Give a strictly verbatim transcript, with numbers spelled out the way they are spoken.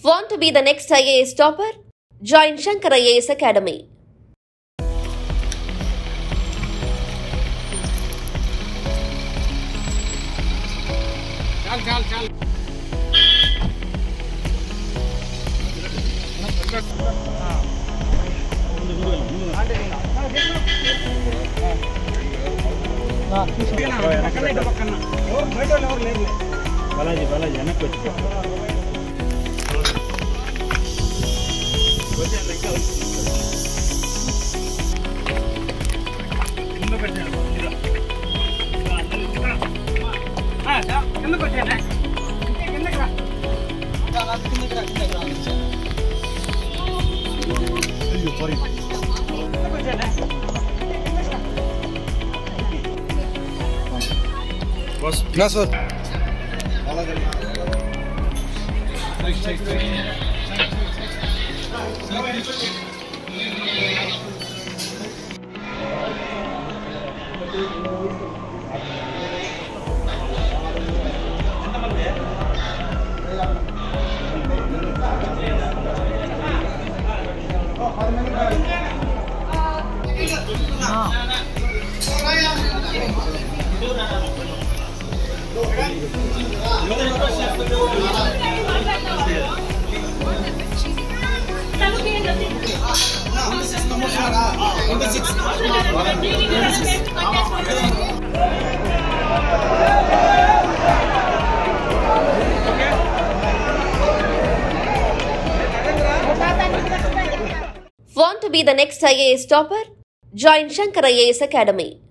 Want to be the next I A S topper? Join Shankar I A S Academy. चल चल चल बालाजी बालाजी है ना कुछ ना sir Want to be the next I A S topper? Join Shankar I A S Academy.